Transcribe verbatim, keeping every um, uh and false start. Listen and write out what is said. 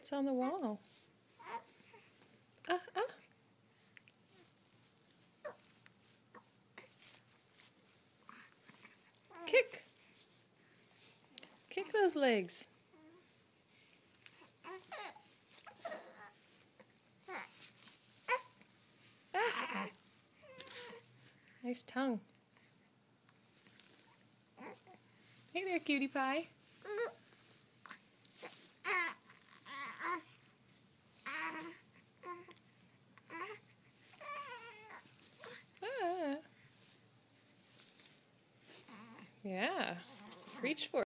What's on the wall? Ah, ah. Kick. Kick those legs. Ah. Nice tongue. Hey there, cutie pie. Ah. Yeah. Reach for it.